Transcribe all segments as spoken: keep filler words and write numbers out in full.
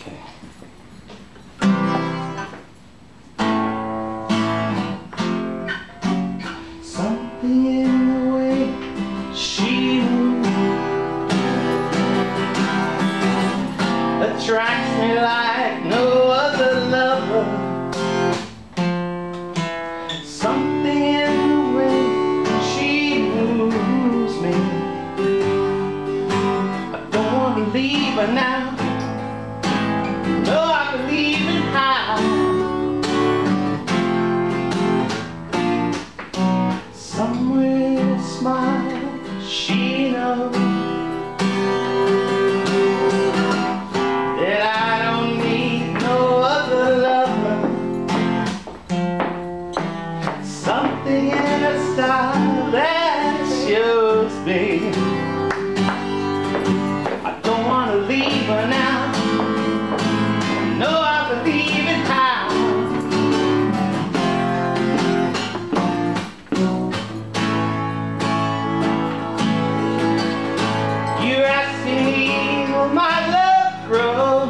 Okay. Something in the way she moves attracts me like no other lover. Something in the way she moves me. I don't want to leave her now. No, I believe in how somewhere in a smile she knows that I don't need no other lover. Something in her style that shows me I don't want to leave her now. No, I believe in how you're asking me, will my love grow?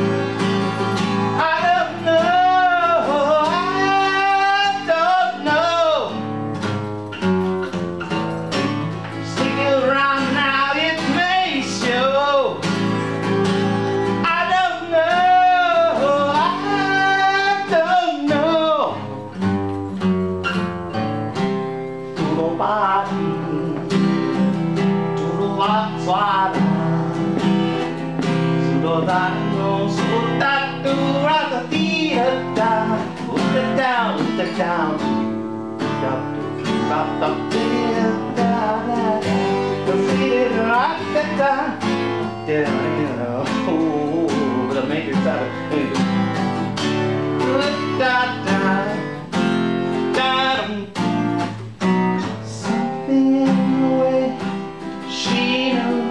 I don't know, I don't know. Stick around now, it may show. I don't know, I don't know. Tutto body. Suara sudah dango sudah turata tidak udah down udah down stop stop stop tidak consider right that yeah you know oh but I make it sound da da da something in the way she knows.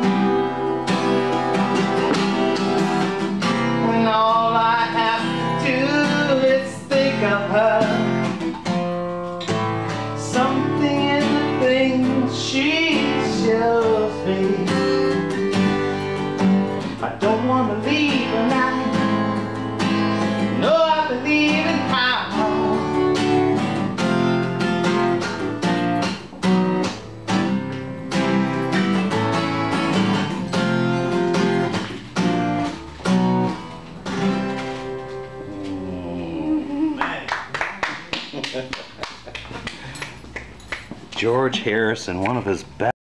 When all I have to do is think of her. Something in the things she shows me. I don't want to leave her now. No, I believe in how George Harrison, one of his best.